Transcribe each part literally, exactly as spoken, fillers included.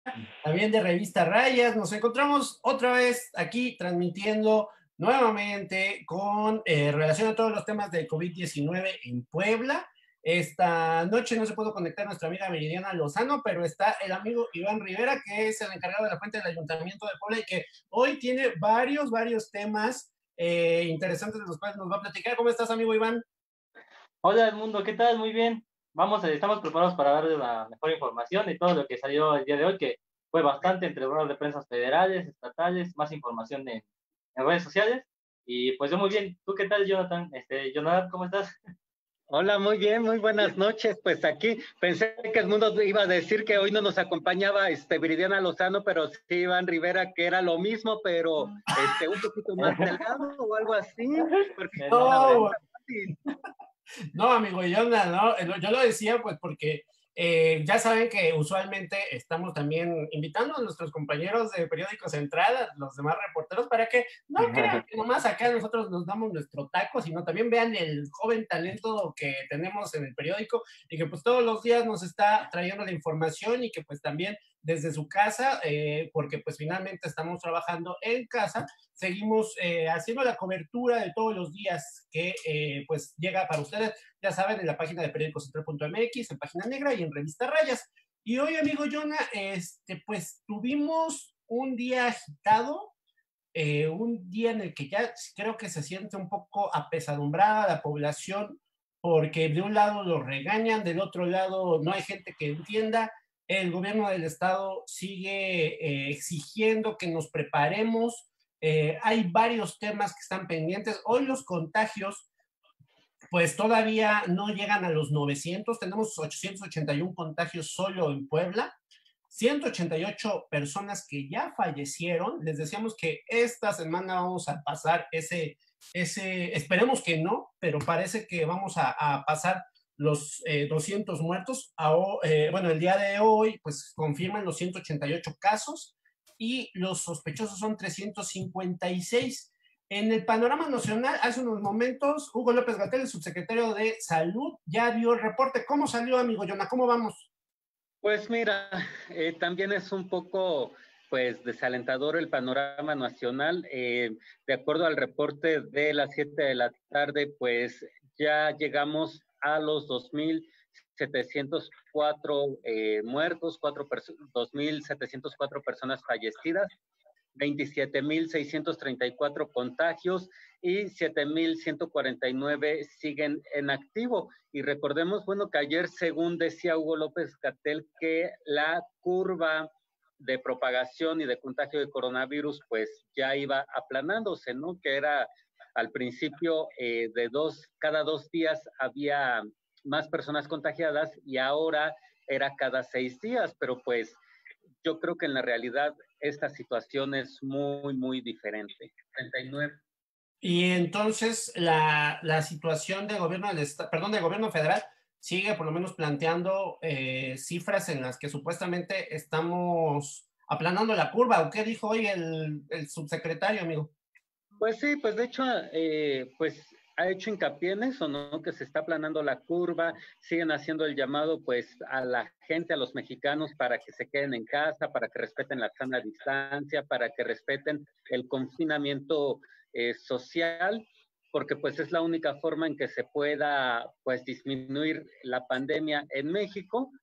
también de Revista Rayas. Nos encontramos otra vez aquí transmitiendo nuevamente con eh, relación a todos los temas de COVID diecinueve en Puebla. Esta noche no se pudo conectar nuestra amiga Meridiana Lozano, pero está el amigo Iván Rivera, que es el encargado de la fuente del Ayuntamiento de Puebla y que hoy tiene varios, varios temas eh, interesantes de los cuales nos va a platicar. ¿Cómo estás, amigo Iván? Hola Edmundo, ¿qué tal? Muy bien. Vamos, eh, estamos preparados para darle la mejor información de todo lo que salió el día de hoy, que fue bastante entre ruedas de prensa federales, estatales, más información en, en redes sociales. Y pues yo muy bien. ¿Tú qué tal, Jonathan? Este, Jonathan, ¿cómo estás? Hola, muy bien, muy buenas noches. Pues aquí pensé que el mundo iba a decir que hoy no nos acompañaba este Viridiana Lozano, pero sí Iván Rivera, que era lo mismo, pero este un poquito más delgado o algo así, porque Eh, no, no, la verdad No, está fácil. no, amigo Yona, no, eh, yo lo decía pues porque eh, ya saben que usualmente estamos también invitando a nuestros compañeros de Periódico Central, a los demás reporteros, para que no crean que nomás acá nosotros nos damos nuestro taco, sino también vean el joven talento que tenemos en el periódico y que pues todos los días nos está trayendo la información y que pues también desde su casa, eh, porque pues finalmente estamos trabajando en casa, seguimos eh, haciendo la cobertura de todos los días que eh, pues llega para ustedes, ya saben, en la página de periódicocentral punto m x, en Página Negra y en Revista Rayas. Y hoy, amigo Jonah, este, pues tuvimos un día agitado, eh, un día en el que ya creo que se siente un poco apesadumbrada la población, porque de un lado lo regañan, del otro lado no hay gente que entienda. El gobierno del estado sigue eh, exigiendo que nos preparemos. Eh, hay varios temas que están pendientes. Hoy los contagios pues todavía no llegan a los novecientos, tenemos ochocientos ochenta y uno contagios solo en Puebla, ciento ochenta y ocho personas que ya fallecieron. Les decíamos que esta semana vamos a pasar ese, ese esperemos que no, pero parece que vamos a, a pasar los eh, doscientos muertos. A, eh, bueno, el día de hoy, pues confirman los ciento ochenta y ocho casos y los sospechosos son trescientos cincuenta y seis. En el panorama nacional, hace unos momentos, Hugo López Gatell, el subsecretario de Salud, ya dio el reporte. ¿Cómo salió, amigo Yona? ¿Cómo vamos? Pues mira, eh, también es un poco pues desalentador el panorama nacional. Eh, de acuerdo al reporte de las siete de la tarde, pues ya llegamos a los dos mil setecientos cuatro eh, muertos, dos mil setecientos cuatro personas fallecidas, veintisiete mil seiscientos treinta y cuatro contagios y siete mil ciento cuarenta y nueve siguen en activo. Y recordemos, bueno, que ayer, según decía Hugo López Gatell, que la curva de propagación y de contagio de coronavirus, pues ya iba aplanándose, ¿no? Que era al principio eh, de dos, cada dos días había más personas contagiadas y ahora era cada seis días, pero pues yo creo que en la realidad esta situación es muy, muy diferente. treinta y nueve. Y entonces la, la situación del gobierno del estado, perdón, del gobierno federal sigue por lo menos planteando eh, cifras en las que supuestamente estamos aplanando la curva. ¿O qué dijo hoy el, el subsecretario, amigo? Pues sí, pues de hecho, eh, pues ha hecho hincapié en eso, ¿no? Que se está aplanando la curva, siguen haciendo el llamado, pues, a la gente, a los mexicanos, para que se queden en casa, para que respeten la sana distancia, para que respeten el confinamiento eh, social, porque pues es la única forma en que se pueda, pues, disminuir la pandemia en México.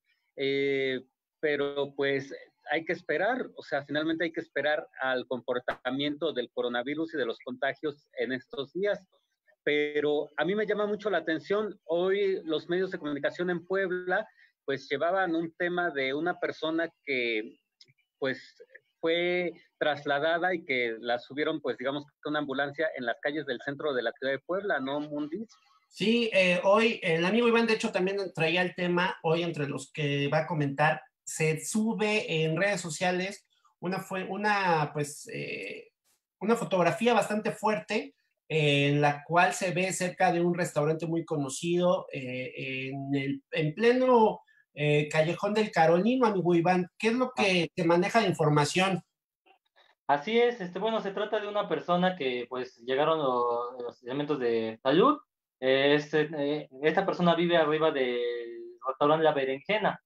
Eh, pero pues hay que esperar, o sea, finalmente hay que esperar al comportamiento del coronavirus y de los contagios en estos días. Pero a mí me llama mucho la atención, hoy los medios de comunicación en Puebla, pues llevaban un tema de una persona que, pues, fue trasladada y que la subieron, pues, digamos, con una ambulancia en las calles del centro de la ciudad de Puebla, ¿no, Mundis? Sí, eh, hoy el amigo Iván, de hecho, también traía el tema, hoy entre los que va a comentar, se sube en redes sociales una, fue, una, pues, eh, una fotografía bastante fuerte eh, en la cual se ve cerca de un restaurante muy conocido eh, en, el, en pleno eh, Callejón del Carolino, amigo Iván. ¿Qué es lo Ah, que te maneja de información? así es, este, bueno, se trata de una persona que pues llegaron lo- los elementos de salud. Eh, este, eh, esta persona vive arriba del restaurante La Berenjena.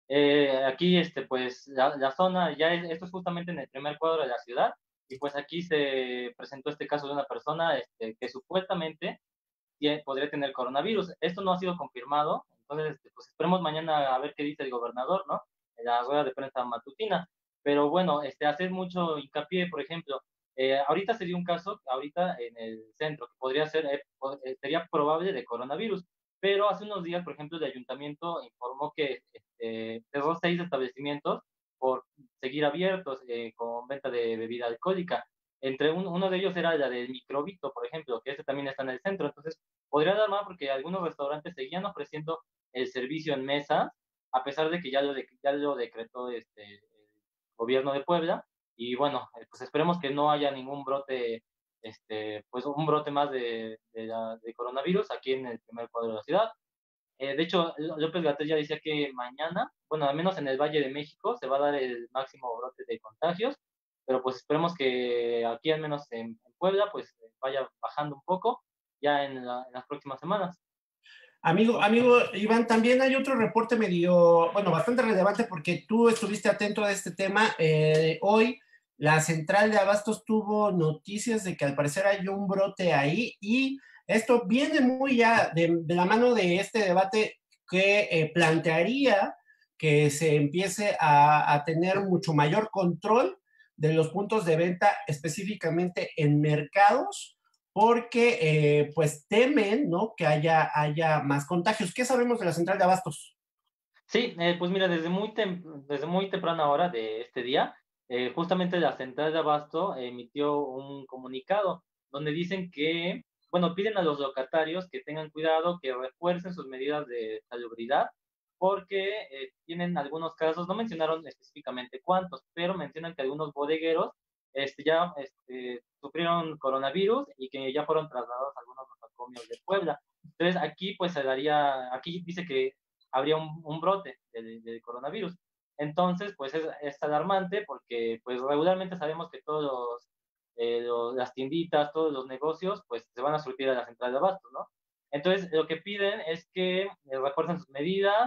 Eh, aquí, este, pues, la, la zona, ya es, esto es justamente en el primer cuadro de la ciudad, y pues aquí se presentó este caso de una persona este, que supuestamente tiene, podría tener coronavirus. Esto no ha sido confirmado, entonces, este, pues esperemos mañana a ver qué dice el gobernador, ¿no? En la rueda de prensa matutina. Pero bueno, este, hacer mucho hincapié, por ejemplo, eh, ahorita se dio un caso, ahorita en el centro, que podría ser, eh, eh, sería probable de coronavirus, pero hace unos días, por ejemplo, el ayuntamiento informó que este, cerró seis establecimientos por seguir abiertos eh, con venta de bebida alcohólica. Entre un, uno de ellos era la del Microbito, por ejemplo, que ese también está en el centro. Entonces, podría dar más porque algunos restaurantes seguían ofreciendo el servicio en mesa, a pesar de que ya lo, de, ya lo decretó este, el gobierno de Puebla. Y bueno, eh, pues esperemos que no haya ningún brote, este, pues un brote más de, de, la, de coronavirus aquí en el primer cuadro de la ciudad. Eh, de hecho, López Gatell ya decía que mañana, bueno, al menos en el Valle de México, se va a dar el máximo brote de contagios, pero pues esperemos que aquí, al menos en, en Puebla, pues vaya bajando un poco ya en, la, en las próximas semanas. Amigo, amigo Iván, también hay otro reporte medio, bueno, bastante relevante porque tú estuviste atento a este tema. Eh, hoy la central de abastos tuvo noticias de que al parecer hay un brote ahí y esto viene muy ya de, de la mano de este debate que eh, plantearía que se empiece a, a tener mucho mayor control de los puntos de venta específicamente en mercados porque eh, pues temen, ¿no? Que haya, haya más contagios. ¿Qué sabemos de la central de abastos? Sí, eh, pues mira, desde muy, tem desde muy temprana hora de este día, eh, justamente la central de abasto emitió un comunicado donde dicen que, bueno, piden a los locatarios que tengan cuidado, que refuercen sus medidas de salubridad, porque eh, tienen algunos casos, no mencionaron específicamente cuántos, pero mencionan que algunos bodegueros este, ya este, sufrieron coronavirus y que ya fueron trasladados a algunos nosocomios de Puebla. Entonces aquí pues se daría, aquí dice que habría un, un brote del de coronavirus. Entonces, pues es, es, alarmante porque pues regularmente sabemos que todos los, eh, los, las tienditas, todos los negocios, pues se van a surtir a la central de abastos, ¿no? Entonces, lo que piden es que eh, refuercen sus medidas,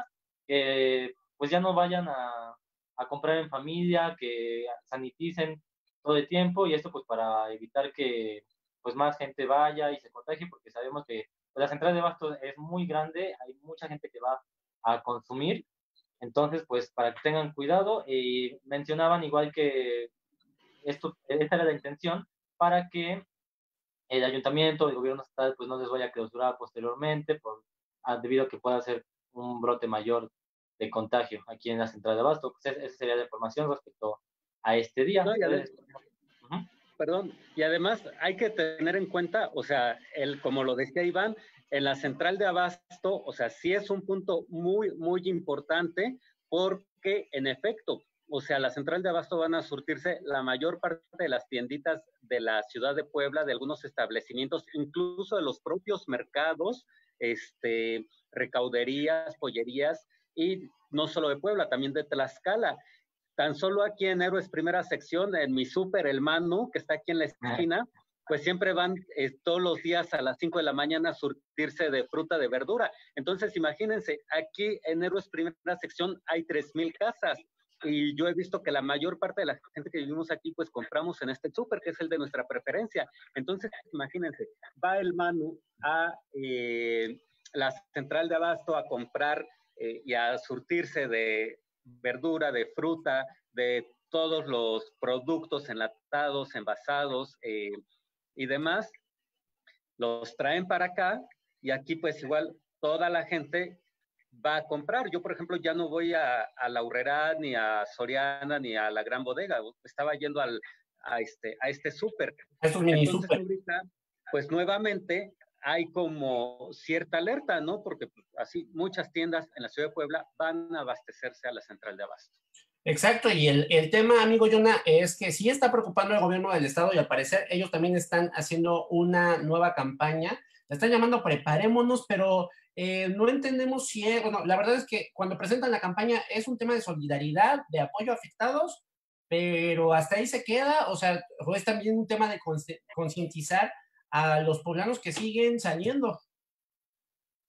que pues ya no vayan a, a comprar en familia, que saniticen todo el tiempo y esto pues para evitar que pues más gente vaya y se contagie porque sabemos que pues, la central de abastos es muy grande, hay mucha gente que va a consumir. Entonces, pues para que tengan cuidado, y mencionaban igual que esto, esta era la intención para que el ayuntamiento, el gobierno estatal, pues no les vaya a clausurar posteriormente, por, a, debido a que pueda ser un brote mayor de contagio aquí en la central de abasto. Pues esa sería la información respecto a este día. No, Entonces, uh -huh. Perdón, y además hay que tener en cuenta, o sea, el, como lo decía Iván, en la central de abasto, o sea, sí es un punto muy, muy importante porque, en efecto, o sea, la central de abasto van a surtirse la mayor parte de las tienditas de la ciudad de Puebla, de algunos establecimientos, incluso de los propios mercados, este, recauderías, pollerías, y no solo de Puebla, también de Tlaxcala. Tan solo aquí en Héroes Primera Sección, en mi súper, el Manu, que está aquí en la esquina, pues siempre van eh, todos los días a las cinco de la mañana a surtirse de fruta, de verdura. Entonces, imagínense, aquí en Héroes Primera Sección hay tres mil casas y yo he visto que la mayor parte de la gente que vivimos aquí, pues compramos en este súper, que es el de nuestra preferencia. Entonces, imagínense, va el Manu a eh, la central de abasto a comprar eh, y a surtirse de verdura, de fruta, de todos los productos enlatados, envasados eh, y demás, los traen para acá y aquí pues igual toda la gente va a comprar. Yo, por ejemplo, ya no voy a, a la Aurrerá, ni a Soriana, ni a la Gran Bodega. Estaba yendo al, a este, a este súper. Estos mini Entonces, super. ahorita, pues nuevamente hay como cierta alerta, ¿no? Porque pues, así muchas tiendas en la ciudad de Puebla van a abastecerse a la central de abasto. Exacto, y el, el tema, amigo Yona, es que sí está preocupando al gobierno del estado y al parecer ellos también están haciendo una nueva campaña, la están llamando Preparémonos, pero eh, no entendemos si es, bueno, la verdad es que cuando presentan la campaña es un tema de solidaridad, de apoyo a afectados, pero hasta ahí se queda, o sea, o es también un tema de concientizar a los poblanos que siguen saliendo.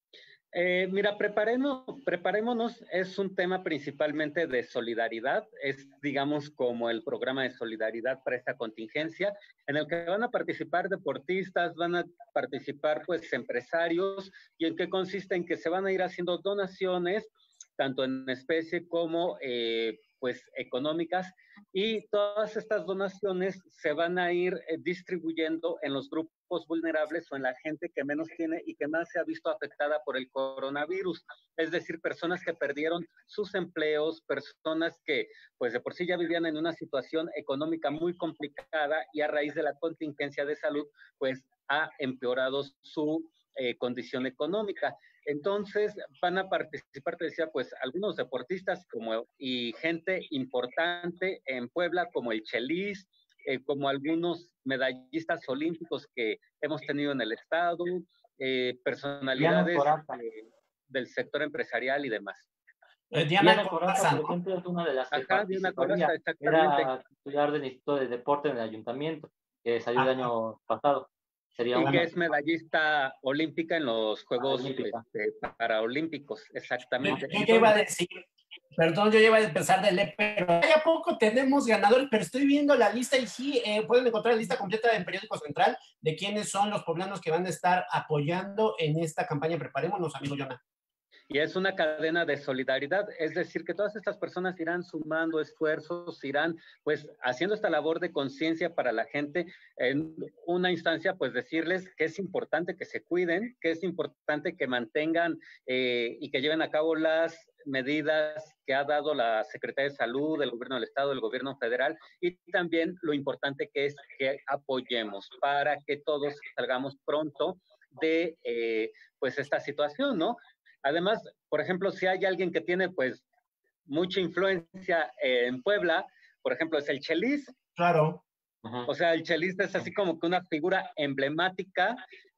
Eh, mira, preparemos, preparémonos, es un tema principalmente de solidaridad, es digamos como el programa de solidaridad para esta contingencia, en el que van a participar deportistas, van a participar pues empresarios, y en qué consiste en que se van a ir haciendo donaciones, tanto en especie como eh, pues económicas, y todas estas donaciones se van a ir eh, distribuyendo en los grupos vulnerables o en la gente que menos tiene y que más se ha visto afectada por el coronavirus. Es decir, personas que perdieron sus empleos, personas que pues de por sí ya vivían en una situación económica muy complicada y a raíz de la contingencia de salud pues ha empeorado su eh, condición económica. Entonces van a participar, te decía, pues algunos deportistas como, y gente importante en Puebla como el Chelis, eh, como algunos medallistas olímpicos que hemos tenido en el estado, eh, personalidades eh, del sector empresarial y demás. Eh, Diana Diana Coraza, Coraza, por ¿no? ejemplo, es una de las que Ajá, Diana Coraza, participaría. exactamente. Era titular del Instituto de Deporte en el ayuntamiento, que salió el Ajá. año pasado. Sería Y una que es medallista olímpica en los Juegos olímpica. este, Paraolímpicos, exactamente. Yo ya iba a Entonces, decir, perdón, yo ya iba a empezar de Le, pero ya poco tenemos ganadores, pero estoy viendo la lista y sí, eh, pueden encontrar la lista completa en Periódico Central de quiénes son los poblanos que van a estar apoyando en esta campaña. Preparémonos, amigo Jonah. y es una cadena de solidaridad, es decir, que todas estas personas irán sumando esfuerzos, irán pues haciendo esta labor de conciencia para la gente, en una instancia pues decirles que es importante que se cuiden, que es importante que mantengan eh, y que lleven a cabo las medidas que ha dado la Secretaría de Salud, el Gobierno del Estado, el Gobierno Federal, y también lo importante que es que apoyemos para que todos salgamos pronto de eh, pues esta situación, ¿no? Además, por ejemplo, si hay alguien que tiene pues mucha influencia en Puebla, por ejemplo, es el Chelis. Claro. O sea, el Chelis es así como que una figura emblemática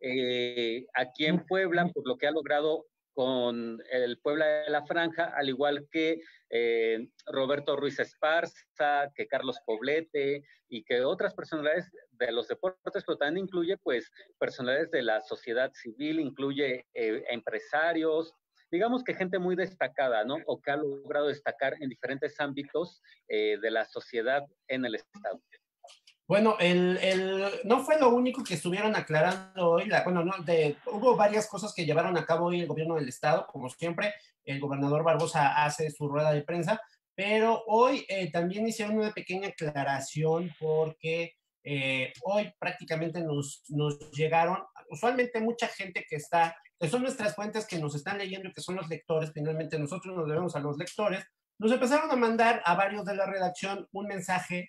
eh, aquí en Puebla, por lo que ha logrado con el Puebla de la Franja, al igual que eh, Roberto Ruiz Esparza, que Carlos Poblete y que otras personalidades de los deportes, pero también incluye pues personalidades de la sociedad civil, incluye eh, empresarios, digamos que gente muy destacada, ¿no? O que ha logrado destacar en diferentes ámbitos eh, de la sociedad en el estado. Bueno, el, el, no fue lo único que estuvieron aclarando hoy. La, bueno, no, de, hubo varias cosas que llevaron a cabo hoy el gobierno del estado, como siempre. El gobernador Barbosa hace su rueda de prensa, pero hoy eh, también hicieron una pequeña aclaración porque eh, hoy prácticamente nos, nos llegaron, usualmente mucha gente que está, que son nuestras fuentes que nos están leyendo, que son los lectores, finalmente nosotros nos debemos a los lectores, nos empezaron a mandar a varios de la redacción un mensaje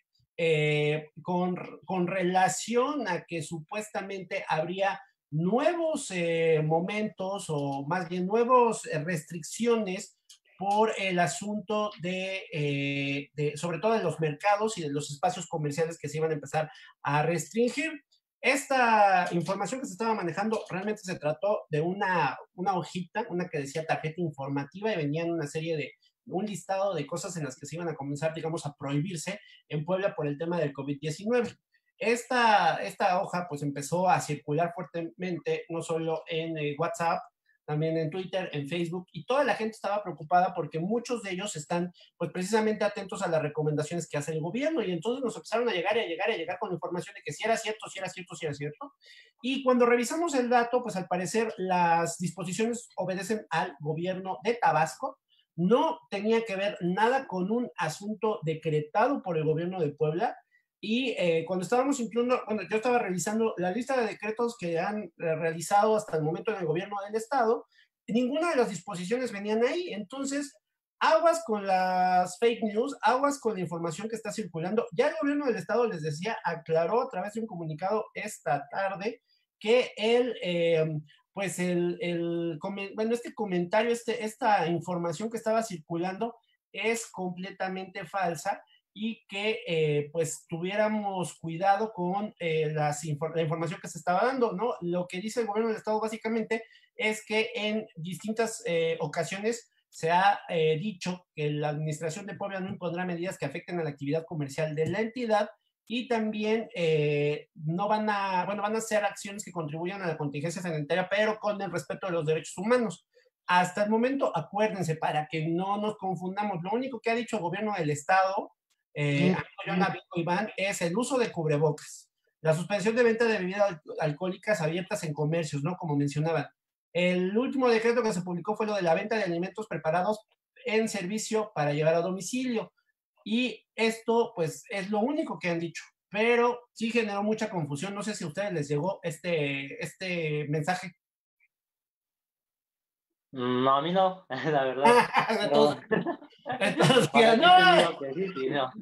Eh, con, con relación a que supuestamente habría nuevos eh, momentos o más bien nuevas eh, restricciones por el asunto de, eh, de, sobre todo de los mercados y de los espacios comerciales que se iban a empezar a restringir. Esta información que se estaba manejando realmente se trató de una, una hojita, una que decía tarjeta informativa y venían una serie de, un listado de cosas en las que se iban a comenzar, digamos, a prohibirse en Puebla por el tema del COVID diecinueve. Esta, esta hoja pues empezó a circular fuertemente, no solo en eh, WhatsApp, también en Twitter, en Facebook, y toda la gente estaba preocupada porque muchos de ellos están pues precisamente atentos a las recomendaciones que hace el gobierno, y entonces nos empezaron a llegar y a llegar y a llegar con información de que si era cierto, si era cierto, si era cierto, y cuando revisamos el dato, pues al parecer las disposiciones obedecen al gobierno de Tabasco, no tenía que ver nada con un asunto decretado por el gobierno de Puebla. Y eh, cuando estábamos incluyendo, bueno, yo estaba revisando la lista de decretos que han eh, realizado hasta el momento en el gobierno del estado, ninguna de las disposiciones venían ahí. Entonces, aguas con las fake news, aguas con la información que está circulando. Ya el gobierno del estado, les decía, aclaró a través de un comunicado esta tarde que él... Eh, pues el, el, bueno, este comentario, este, esta información que estaba circulando es completamente falsa y que eh, pues tuviéramos cuidado con eh, las, la información que se estaba dando, ¿no? Lo que dice el gobierno del estado básicamente es que en distintas eh, ocasiones se ha eh, dicho que la administración de Puebla no impondrá medidas que afecten a la actividad comercial de la entidad, y también eh, no van a, bueno, van a hacer acciones que contribuyan a la contingencia sanitaria, pero con el respeto de los derechos humanos. hasta el momento, acuérdense, para que no nos confundamos, lo único que ha dicho el gobierno del estado, eh, amigo Amigo Iván, es el uso de cubrebocas, la suspensión de venta de bebidas al alcohólicas abiertas en comercios, ¿no? Como mencionaban. El último decreto que se publicó fue lo de la venta de alimentos preparados en servicio para llevar a domicilio. Y esto, pues, es lo único que han dicho, pero sí generó mucha confusión. No sé si a ustedes les llegó este, este mensaje. No, a mí no, la verdad. Entonces, entonces, Para no. qué te digo que sí, sí, no.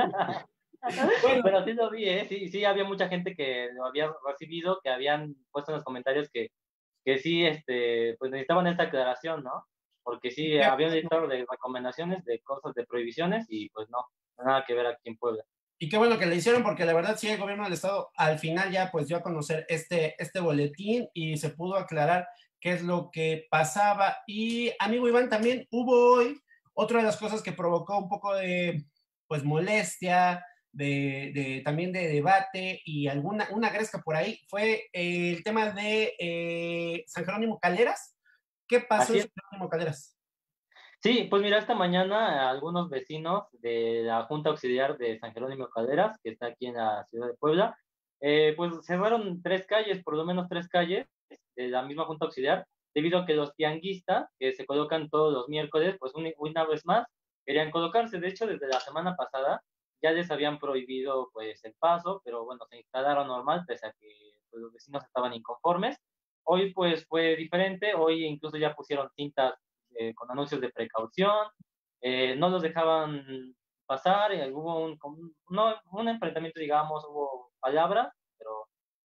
Bueno. Pero sí lo vi, ¿eh? Sí, sí, había mucha gente que lo había recibido, que habían puesto en los comentarios que, que sí, este, pues necesitaban esta aclaración, ¿no? Porque sí, había un listado de recomendaciones, de cosas, de prohibiciones, y pues no, nada que ver aquí en Puebla. Y qué bueno que le hicieron, porque la verdad sí, el gobierno del estado al final ya pues dio a conocer este, este boletín y se pudo aclarar qué es lo que pasaba. Y amigo Iván, también hubo hoy otra de las cosas que provocó un poco de pues molestia, de, de también de debate y alguna una gresca por ahí, fue eh, el tema de eh, San Jerónimo Calderas. ¿Qué pasó en San Jerónimo Calderas? Sí, pues mira, esta mañana algunos vecinos de la Junta Auxiliar de San Jerónimo Calderas, que está aquí en la ciudad de Puebla, eh, pues cerraron tres calles, por lo menos tres calles de la misma Junta Auxiliar, debido a que los tianguistas, que se colocan todos los miércoles, pues un, una vez más querían colocarse. De hecho, desde la semana pasada ya les habían prohibido pues el paso, pero bueno, se instalaron normal, pese a que pues, los vecinos estaban inconformes. Hoy pues fue diferente, hoy incluso ya pusieron cintas eh, con anuncios de precaución, eh, no los dejaban pasar, eh, hubo un, un, no, un enfrentamiento, digamos, hubo palabras, pero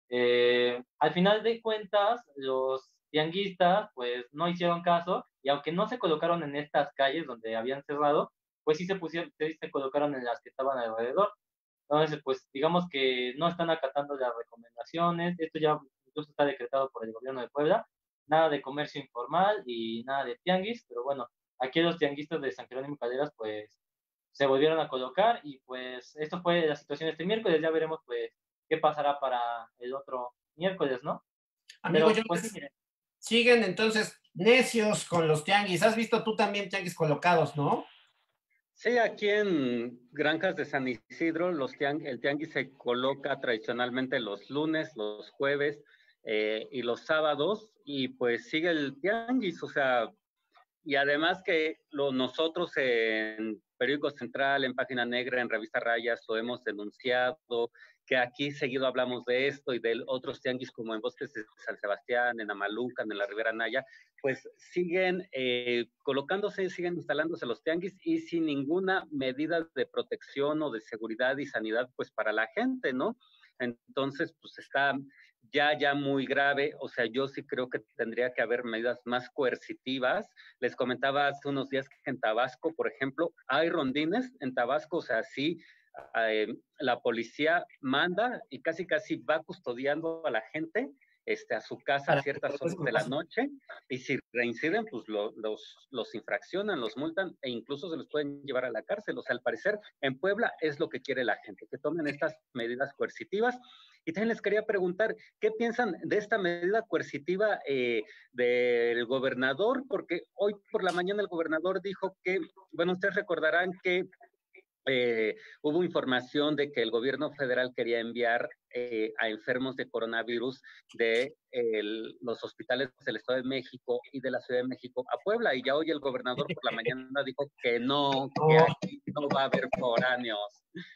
eh, al final de cuentas los tianguistas pues no hicieron caso, y aunque no se colocaron en estas calles donde habían cerrado, pues sí se pusieron, sí se colocaron en las que estaban alrededor. Entonces, pues digamos que no están acatando las recomendaciones. Esto ya incluso está decretado por el gobierno de Puebla. Nada de comercio informal y nada de tianguis, pero bueno, aquí los tianguistas de San Jerónimo Calderas pues se volvieron a colocar, y pues esto fue la situación este miércoles. Ya veremos pues qué pasará para el otro miércoles, ¿no? Amigo, Pero yo pues sí, siguen entonces necios con los tianguis. Has visto tú también tianguis colocados, ¿no? Sí, aquí en Granjas de San Isidro, los tiang, el tianguis se coloca tradicionalmente los lunes, los jueves eh, y los sábados, y pues sigue el tianguis, o sea, y además que lo, nosotros en Periódico Central, en Página Negra, en Revista Rayas, lo hemos denunciado, que aquí seguido hablamos de esto y de otros tianguis como en Bosques de San Sebastián, en Amalucan, en la Ribera Naya, pues siguen eh, colocándose, siguen instalándose los tianguis y sin ninguna medida de protección o de seguridad y sanidad pues para la gente, ¿no? Entonces, pues está ya, ya muy grave. O sea, yo sí creo que tendría que haber medidas más coercitivas. Les comentaba hace unos días que en Tabasco, por ejemplo, hay rondines en Tabasco, o sea, sí, eh, la policía manda y casi, casi va custodiando a la gente este, a su casa a ciertas horas de la noche, y si reinciden, pues lo, los, los infraccionan, los multan e incluso se los pueden llevar a la cárcel. O sea, al parecer, en Puebla es lo que quiere la gente, que tomen estas medidas coercitivas. Y también les quería preguntar, ¿qué piensan de esta medida coercitiva eh, del gobernador? Porque hoy por la mañana el gobernador dijo que, bueno, ustedes recordarán que Eh, hubo información de que el gobierno federal quería enviar eh, a enfermos de coronavirus de el, los hospitales del Estado de México y de la Ciudad de México a Puebla, y ya hoy el gobernador por la mañana dijo que no, que aquí no va a haber foráneos.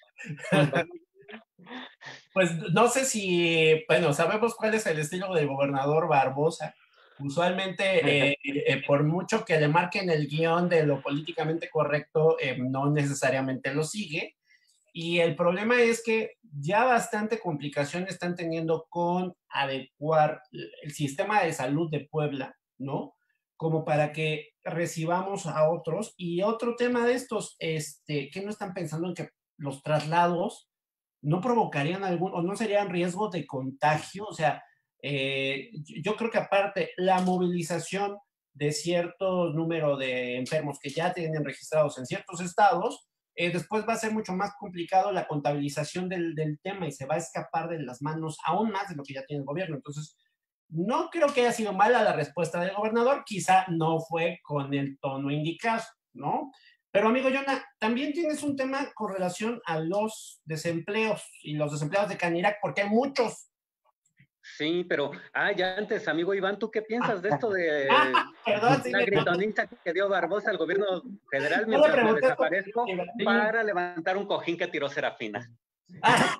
Pues no sé si, bueno, sabemos cuál es el estilo del gobernador Barbosa. Usualmente, eh, eh, por mucho que le marquen el guión de lo políticamente correcto, eh, no necesariamente lo sigue. Y el problema es que ya bastante complicación están teniendo con adecuar el sistema de salud de Puebla, ¿no? Como para que recibamos a otros. Y otro tema de estos, este, que no están pensando en que los traslados no provocarían algún, o no serían riesgo de contagio. O sea, eh, yo creo que aparte la movilización de cierto número de enfermos que ya tienen registrados en ciertos estados, eh, después va a ser mucho más complicado la contabilización del, del tema y se va a escapar de las manos aún más de lo que ya tiene el gobierno. Entonces, No creo que haya sido mala la respuesta del gobernador, quizá no fue con el tono indicado, ¿no? Pero amigo Jonah, también tienes un tema con relación a los desempleos y los desempleados de Canirac, porque hay muchos. Sí, pero, ah, ya antes, amigo Iván, ¿tú qué piensas de esto de Ah, perdón, sí, la me... gritonita que dio Barbosa al gobierno federal no le mientras me pregunté desaparezco Sí. para levantar un cojín que tiró Serafina? Ah,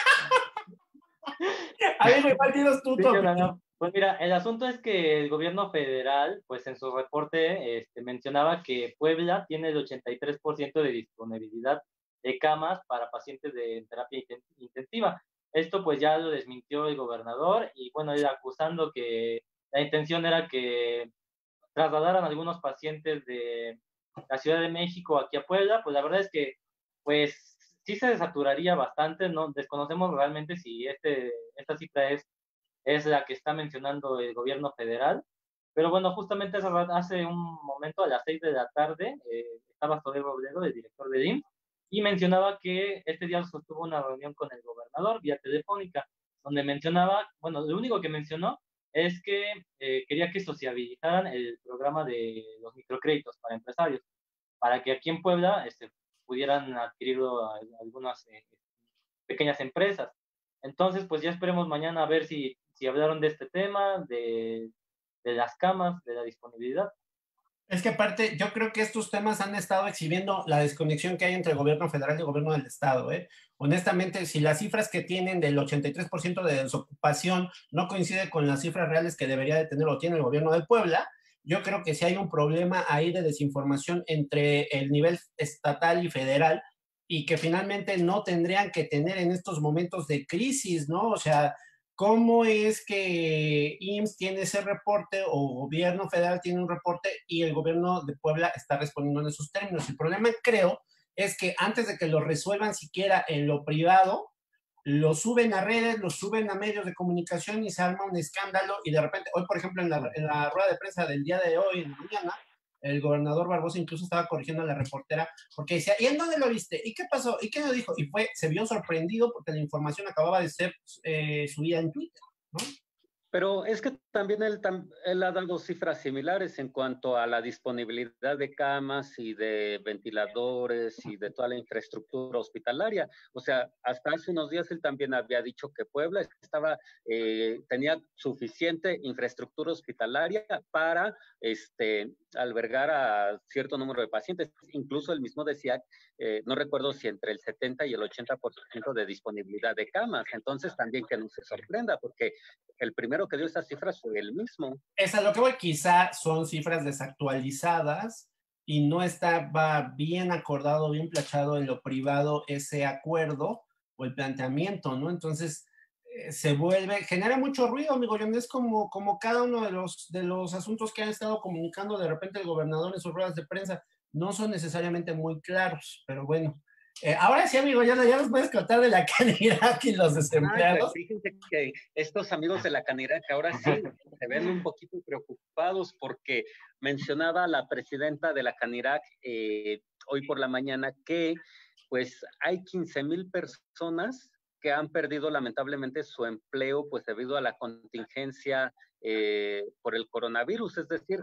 amigo, igual tienes tú Sí, tu yo opinión. no. Pues mira, el asunto es que el gobierno federal, pues en su reporte este, mencionaba que Puebla tiene el ochenta y tres por ciento de disponibilidad de camas para pacientes de terapia inten- intensiva. Esto pues ya lo desmintió el gobernador y bueno, él acusando que la intención era que trasladaran algunos pacientes de la Ciudad de México aquí a Puebla, pues la verdad es que pues sí se desaturaría bastante, no desconocemos realmente si este, esta cifra es es la que está mencionando el gobierno federal. Pero bueno, justamente hace un momento, a las seis de la tarde, eh, estaba Zoé Robledo, el director del I M S S, y mencionaba que este día sostuvo una reunión con el gobernador vía telefónica, donde mencionaba, bueno, lo único que mencionó es que eh, quería que sociabilizaran el programa de los microcréditos para empresarios, para que aquí en Puebla este, pudieran adquirirlo a, a algunas eh, pequeñas empresas. Entonces, pues ya esperemos mañana a ver si, si hablaron de este tema, de, de las camas, de la disponibilidad. Es que aparte, yo creo que estos temas han estado exhibiendo la desconexión que hay entre el gobierno federal y el gobierno del estado. ¿eh? Honestamente, si las cifras que tienen del ochenta y tres por ciento de desocupación no coincide con las cifras reales que debería de tener o tiene el gobierno de Puebla, yo creo que sí hay un problema ahí de desinformación entre el nivel estatal y federal y que finalmente no tendrían que tener en estos momentos de crisis, ¿no? O sea, ¿cómo es que I M S S tiene ese reporte o gobierno federal tiene un reporte y el gobierno de Puebla está respondiendo en esos términos? El problema, creo, es que antes de que lo resuelvan siquiera en lo privado, lo suben a redes, lo suben a medios de comunicación y se arma un escándalo y de repente, hoy por ejemplo en la, en la rueda de prensa del día de hoy, en la mañana, el gobernador Barbosa incluso estaba corrigiendo a la reportera porque decía, ¿y en dónde lo viste? ¿Y qué pasó? ¿Y qué lo dijo? Y fue, se vio sorprendido porque la información acababa de ser eh, subida en Twitter, ¿no? Pero es que también él, él, ha dado cifras similares en cuanto a la disponibilidad de camas y de ventiladores y de toda la infraestructura hospitalaria. O sea, hasta hace unos días él también había dicho que Puebla estaba, eh, tenía suficiente infraestructura hospitalaria para este, albergar a cierto número de pacientes. Incluso él mismo decía, eh, no recuerdo si entre el setenta y el ochenta por ciento de disponibilidad de camas. Entonces también que no se sorprenda, porque el primero que dio esas cifras fue él mismo. Es a lo que voy, quizá son cifras desactualizadas y no estaba bien acordado, bien plachado en lo privado ese acuerdo o el planteamiento, ¿no? Entonces eh, se vuelve, genera mucho ruido, amigo. Es como, como cada uno de los, de los asuntos que han estado comunicando de repente el gobernador en sus ruedas de prensa. No son necesariamente muy claros, pero bueno. Eh, ahora sí, amigo, ya, ya nos puedes contar de la Canirac y los desempleados. Ah, pues fíjense que estos amigos de la Canirac ahora sí se ven un poquito preocupados porque mencionaba la presidenta de la Canirac eh, hoy por la mañana que pues hay quince mil personas que han perdido lamentablemente su empleo pues debido a la contingencia eh, por el coronavirus, es decir,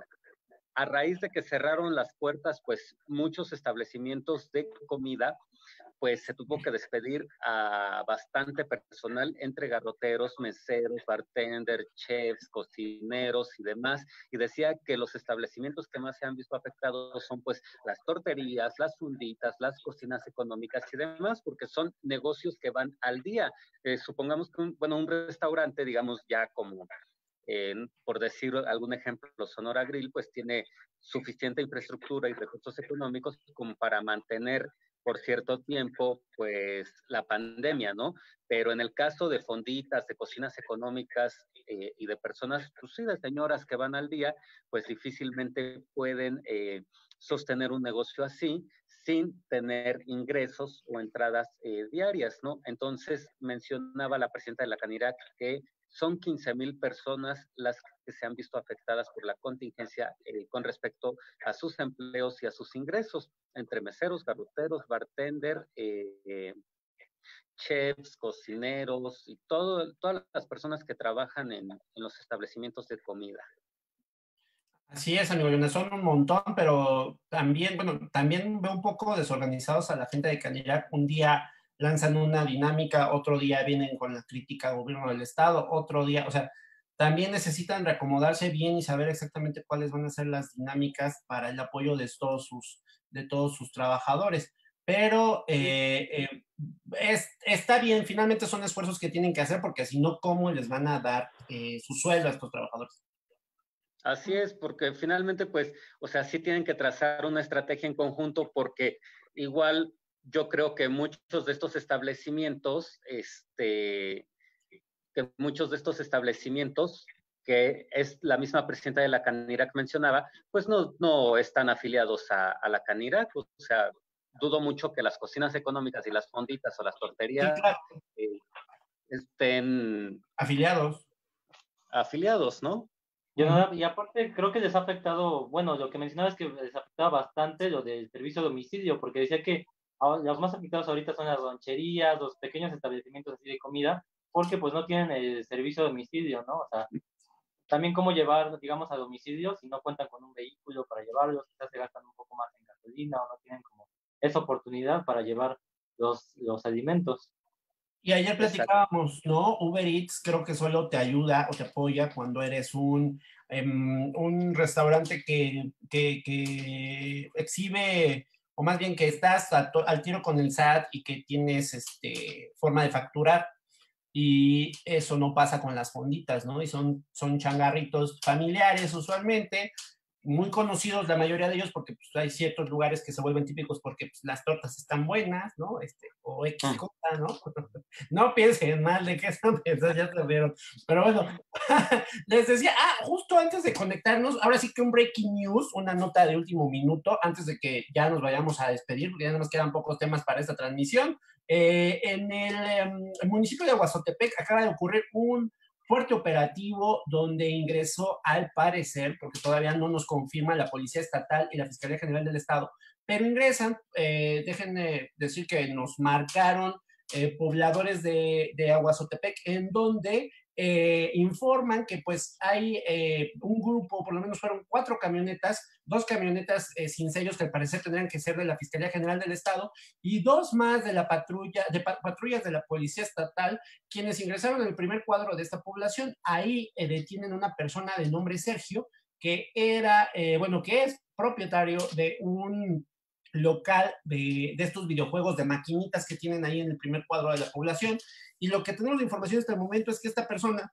a raíz de que cerraron las puertas pues muchos establecimientos de comida, pues se tuvo que despedir a bastante personal entre garroteros, meseros, bartenders, chefs, cocineros y demás, y decía que los establecimientos que más se han visto afectados son pues las torterías, las funditas, las cocinas económicas y demás, porque son negocios que van al día. Eh, supongamos que un, bueno, un restaurante, digamos ya como eh, por decir algún ejemplo, Sonora Grill, pues tiene suficiente infraestructura y recursos económicos como para mantener por cierto tiempo, pues la pandemia, ¿no? Pero en el caso de fonditas, de cocinas económicas eh, y de personas, pues sí, de señoras que van al día, pues difícilmente pueden eh, sostener un negocio así sin tener ingresos o entradas eh, diarias, ¿no? Entonces mencionaba la presidenta de la Canirac que son quince mil personas las que se han visto afectadas por la contingencia eh, con respecto a sus empleos y a sus ingresos, entre meseros, garroteros, bartender, eh, eh, chefs, cocineros y todo, todas las personas que trabajan en, en los establecimientos de comida. Así es, amigo Jonas, son un montón, pero también, bueno, también veo un poco desorganizados a la gente de Canirac. Un día lanzan una dinámica, otro día vienen con la crítica al gobierno del estado, otro día, o sea, también necesitan reacomodarse bien y saber exactamente cuáles van a ser las dinámicas para el apoyo de todos sus, de todos sus trabajadores. Pero eh, eh, es, está bien, finalmente son esfuerzos que tienen que hacer, porque si no, ¿cómo les van a dar eh, su sueldo a estos trabajadores? Así es, porque finalmente, pues, o sea, sí tienen que trazar una estrategia en conjunto, porque igual yo creo que muchos de estos establecimientos, este, que muchos de estos establecimientos, que es la misma presidenta de la Canirac mencionaba, pues no, no están afiliados a, a la Canirac, o sea, dudo mucho que las cocinas económicas y las fonditas o las Sí, torterías claro. eh, estén Afiliados. afiliados, ¿no? Yo no, y aparte creo que les ha afectado, bueno, lo que mencionaba es que les afectaba bastante lo del servicio a domicilio, porque decía que ahora los más afectados ahorita son las rancherías, los pequeños establecimientos así de comida, porque pues no tienen el servicio a domicilio, ¿no? O sea, también cómo llevar, digamos, a domicilio si no cuentan con un vehículo para llevarlos, quizás se gastan un poco más en gasolina o no tienen como esa oportunidad para llevar los, los alimentos. Y ayer Exacto. platicábamos, ¿no? Uber Eats creo que solo te ayuda o te apoya cuando eres un, um, un restaurante que, que, que, exhibe, o más bien que estás a to, al tiro con el S A T y que tienes este, forma de facturar. Y eso no pasa con las fonditas, ¿no? Y son, son changarritos familiares usualmente, muy conocidos la mayoría de ellos, porque pues, hay ciertos lugares que se vuelven típicos porque pues, las tortas están buenas, ¿no? Este, o X cosa, ¿no? No piensen mal de qué están pensando, ya se vieron. Pero bueno, les decía, ah, justo antes de conectarnos, ahora sí que un breaking news, una nota de último minuto, antes de que ya nos vayamos a despedir, porque ya nos quedan pocos temas para esta transmisión. Eh, en el, um, el municipio de Aguazotepec acaba de ocurrir un fuerte operativo donde ingresó, al parecer, porque todavía no nos confirma la Policía Estatal y la Fiscalía General del Estado, pero ingresan, eh, déjenme decir que nos marcaron eh, pobladores de, de Aguazotepec, en donde eh, informan que pues hay eh, un grupo, por lo menos fueron cuatro camionetas, dos camionetas eh, sin sellos que al parecer tendrían que ser de la Fiscalía General del Estado y dos más de la patrulla, de pa patrullas de la Policía Estatal, quienes ingresaron en el primer cuadro de esta población. Ahí eh, detienen a una persona de nombre Sergio, que era, eh, bueno, que es propietario de un local de, de estos videojuegos de maquinitas que tienen ahí en el primer cuadro de la población. Y lo que tenemos de información hasta el momento es que esta persona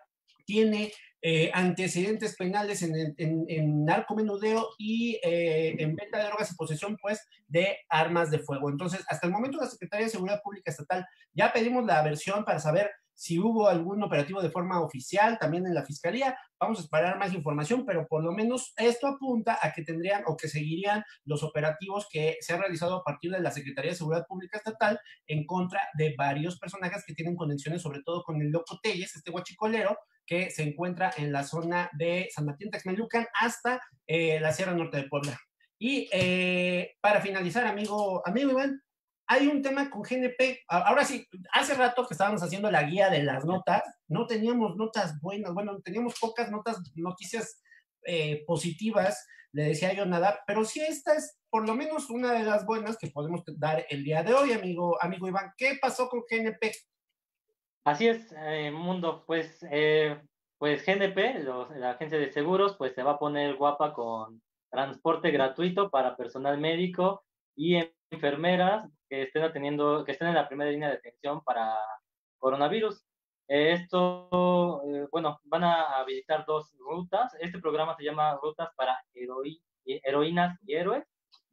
tiene eh, antecedentes penales en, en, en narcomenudeo y eh, en venta de drogas y posesión, pues, de armas de fuego. Entonces, hasta el momento la Secretaría de Seguridad Pública Estatal ya pedimos la versión para saber si hubo algún operativo de forma oficial, también en la Fiscalía. Vamos a esperar más información, pero por lo menos esto apunta a que tendrían o que seguirían los operativos que se han realizado a partir de la Secretaría de Seguridad Pública Estatal en contra de varios personajes que tienen conexiones, sobre todo con el Loco Telles, este guachicolero, que se encuentra en la zona de San Martín Texmelucan hasta eh, la Sierra Norte de Puebla. Y eh, para finalizar, amigo, amigo Iván, hay un tema con G N P. Ahora sí, hace rato que estábamos haciendo la guía de las notas, no teníamos notas buenas, bueno, teníamos pocas notas, noticias eh, positivas, le decía yo nada, pero sí esta es por lo menos una de las buenas que podemos dar el día de hoy, amigo, amigo Iván. ¿Qué pasó con G N P? Así es, eh, Mundo, pues, eh, pues G N P, los, la agencia de seguros, pues se va a poner guapa con transporte gratuito para personal médico y enfermeras que estén atendiendo, que estén en la primera línea de atención para coronavirus. Eh, esto, eh, bueno, van a habilitar dos rutas. Este programa se llama Rutas para Heroí, Heroínas y Héroes,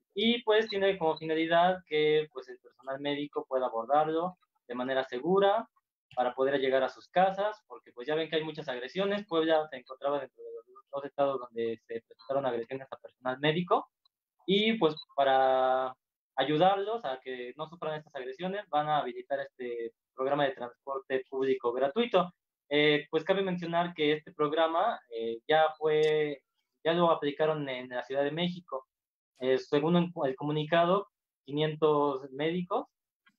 y pues tiene como finalidad que pues el personal médico pueda abordarlo de manera segura para poder llegar a sus casas, porque pues ya ven que hay muchas agresiones. Puebla se encontraba dentro de los dos estados donde se presentaron agresiones a personal médico, y pues para ayudarlos a que no sufran estas agresiones van a habilitar este programa de transporte público gratuito. Eh, pues cabe mencionar que este programa eh, ya fue, ya lo aplicaron en la Ciudad de México. Eh, según el comunicado, quinientos médicos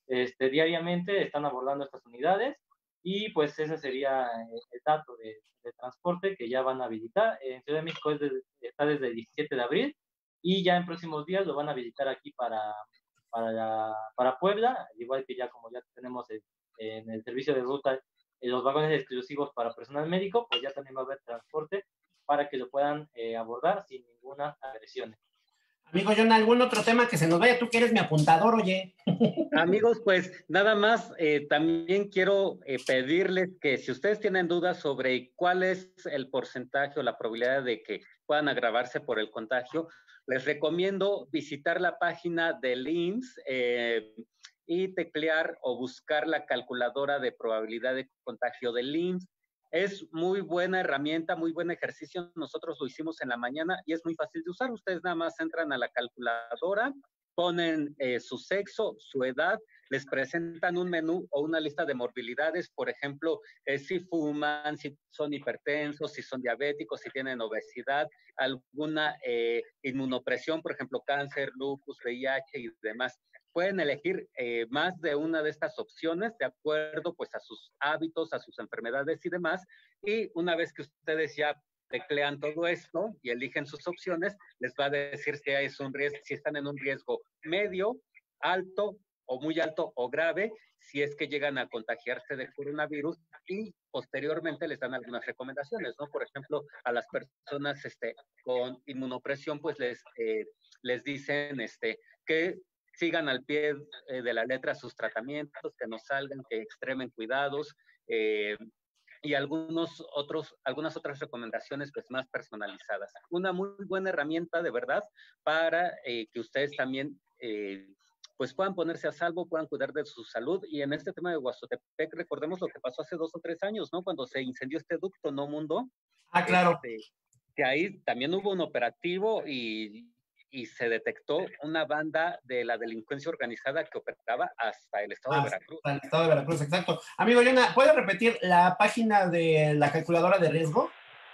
este, diariamente están abordando estas unidades y pues ese sería el dato de, de transporte que ya van a habilitar. En Ciudad de México es de, está desde el diecisiete de abril y ya en próximos días lo van a habilitar aquí para, para, la, para Puebla, igual que ya como ya tenemos el, en el servicio de ruta en los vagones exclusivos para personal médico, pues ya también va a haber transporte para que lo puedan eh, abordar sin ninguna agresión. Amigo John, ¿algún otro tema que se nos vaya? Tú que eres mi apuntador, oye. Amigos, pues nada más, eh, también quiero eh, pedirles que si ustedes tienen dudas sobre cuál es el porcentaje o la probabilidad de que puedan agravarse por el contagio, les recomiendo visitar la página del I M S S eh, y teclear o buscar la calculadora de probabilidad de contagio del I M S S. Es muy buena herramienta, muy buen ejercicio. Nosotros lo hicimos en la mañana y es muy fácil de usar. Ustedes nada más entran a la calculadora, ponen eh, su sexo, su edad, les presentan un menú o una lista de morbilidades, por ejemplo, eh, si fuman, si son hipertensos, si son diabéticos, si tienen obesidad, alguna eh, inmunopresión, por ejemplo, cáncer, lupus, V I H y demás. Pueden elegir eh, más de una de estas opciones de acuerdo pues a sus hábitos, a sus enfermedades y demás. Y una vez que ustedes ya teclean todo esto y eligen sus opciones, les va a decir si, es un riesgo, si están en un riesgo medio, alto o muy alto o grave, si es que llegan a contagiarse del coronavirus, y posteriormente les dan algunas recomendaciones, ¿no? Por ejemplo, a las personas este, con inmunopresión, pues les, eh, les dicen este, que sigan al pie eh, de la letra sus tratamientos, que no salgan, que extremen cuidados, eh, y algunos otros, algunas otras recomendaciones pues más personalizadas. Una muy buena herramienta de verdad para eh, que ustedes también eh, pues puedan ponerse a salvo, puedan cuidar de su salud. Y en este tema de Huastotepec, recordemos lo que pasó hace dos o tres años, ¿no? Cuando se incendió este ducto, ¿no, Mundo? Ah, claro. Este, que ahí también hubo un operativo y y se detectó una banda de la delincuencia organizada que operaba hasta el estado ah, de Veracruz. Hasta el estado de Veracruz, exacto. Amigo Yona, ¿puede repetir la página de la calculadora de riesgo?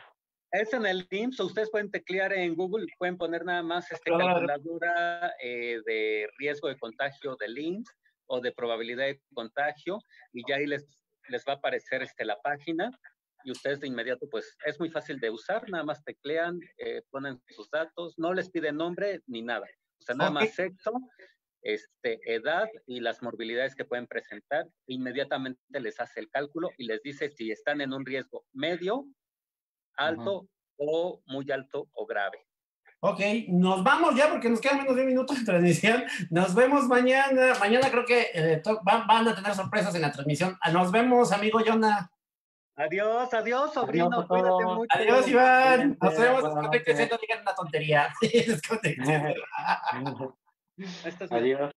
Es en el I M S S, ustedes pueden teclear en Google, pueden poner nada más este calculadora eh, de riesgo de contagio del I M S S o de probabilidad de contagio, y ya ahí les, les va a aparecer este, la página, y ustedes de inmediato, pues, es muy fácil de usar, nada más teclean, eh, ponen sus datos, no les piden nombre ni nada, o sea, nada okay. más sexo, este, edad y las morbilidades que pueden presentar, inmediatamente les hace el cálculo y les dice si están en un riesgo medio, alto uh-huh. o muy alto o grave. Ok, nos vamos ya porque nos quedan menos de un minuto de transmisión. Nos vemos mañana. Mañana creo que eh, van, van a tener sorpresas en la transmisión. Nos vemos, amigo Yona. Adiós, adiós, sobrino. Adiós, cuídate mucho. Adiós, Iván. Nos vemos. Desconectense, no digan una tontería. Desconectense. Adiós.